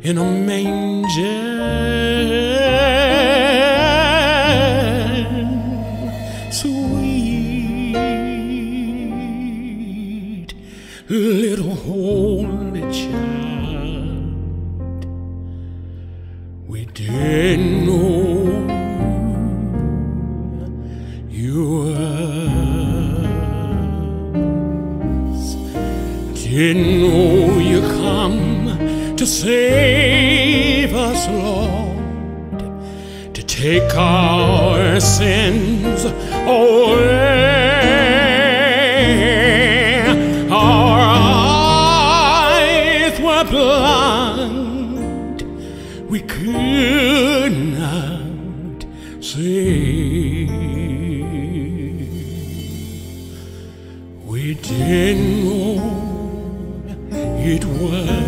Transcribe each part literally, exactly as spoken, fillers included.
in a manger. Sweet little holy child, we didn't know you was, didn't know you come to save us, Lord, to take our sins away. Our eyes were blind, we could not see. We didn't know it was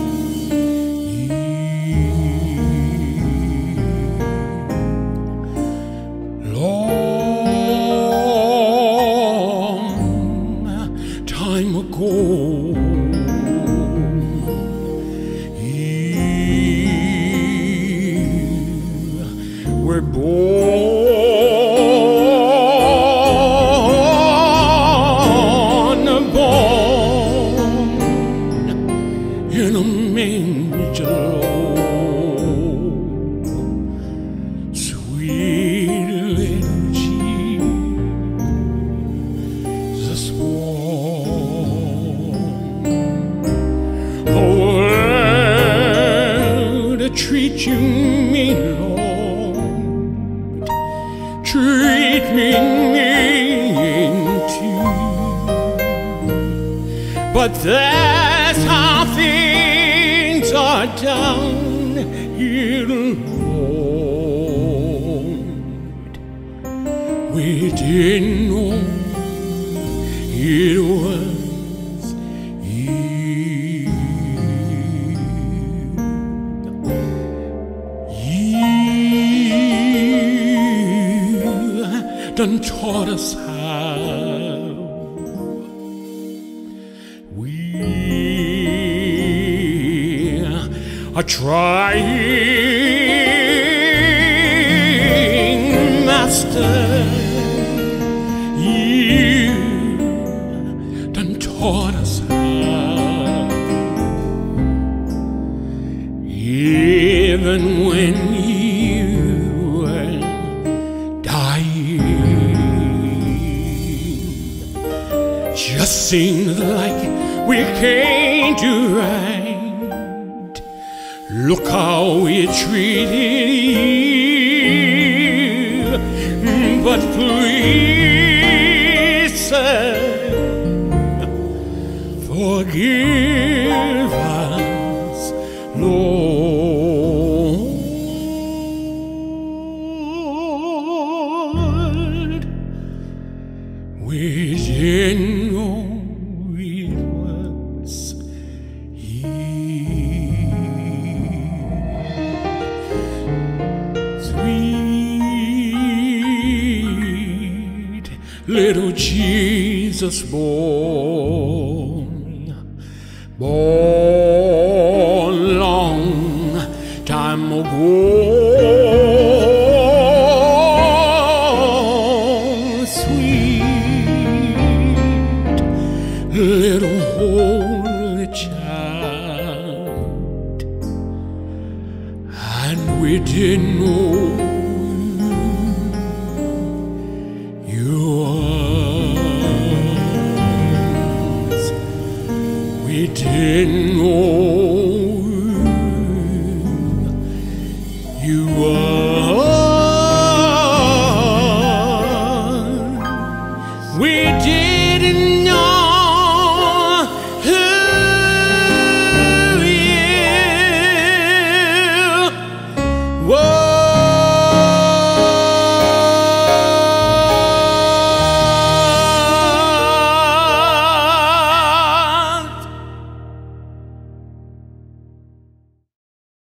but that's how things are done here, Lord. We didn't know it was you. You done taught us how. A trying master, you done taught us how. Even when you were dying, just seemed like we can't do right. Look how we treated you, but please, sir, forgive us, Lord. We didn't know it was you. Little Jesus born, born long time ago. Sweet little holy child, and we didn't know didn't know you were.